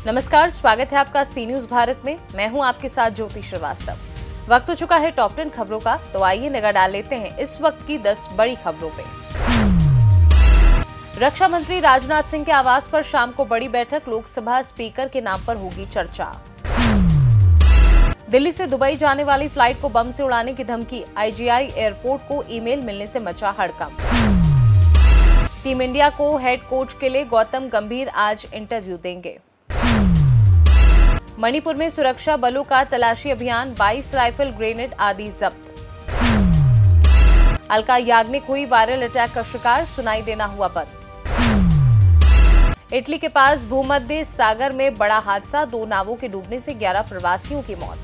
नमस्कार, स्वागत है आपका सी न्यूज भारत में। मैं हूं आपके साथ ज्योति श्रीवास्तव। वक्त हो चुका है टॉप 10 खबरों का, तो आइए नजर डाल लेते हैं इस वक्त की 10 बड़ी खबरों पे। रक्षा मंत्री राजनाथ सिंह के आवास पर शाम को बड़ी बैठक, लोकसभा स्पीकर के नाम पर होगी चर्चा। दिल्ली से दुबई जाने वाली फ्लाइट को बम से उड़ाने की धमकी, आईजीआई एयरपोर्ट को ईमेल मिलने से मचा हड़कंप। टीम इंडिया को हेड कोच के लिए गौतम गंभीर आज इंटरव्यू देंगे। मणिपुर में सुरक्षा बलों का तलाशी अभियान, 22 राइफल, ग्रेनेड आदि जब्त। अलका याग्निक हुई वायरल अटैक का शिकार, सुनाई देना हुआ बंद। इटली के पास भूमध्य सागर में बड़ा हादसा, 2 नावों के डूबने से 11 प्रवासियों की मौत।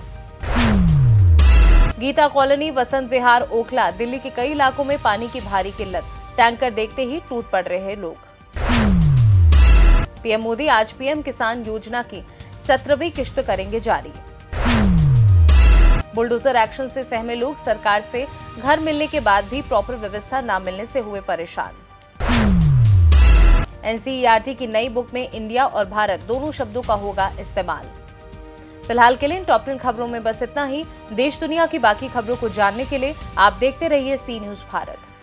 गीता कॉलोनी, वसंत विहार, ओखला, दिल्ली के कई इलाकों में पानी की भारी किल्लत, टैंकर देखते ही टूट पड़ रहे लोग। पीएम मोदी आज पीएम किसान योजना की 17वीं किश्त करेंगे जारी। बुलडोजर एक्शन से सहमे लोग, सरकार से घर मिलने के बाद भी प्रॉपर व्यवस्था न मिलने से हुए परेशान। एनसीईआरटी की नई बुक में इंडिया और भारत दोनों शब्दों का होगा इस्तेमाल। फिलहाल के लिए इन टॉप 10 खबरों में बस इतना ही। देश दुनिया की बाकी खबरों को जानने के लिए आप देखते रहिए सी न्यूज भारत।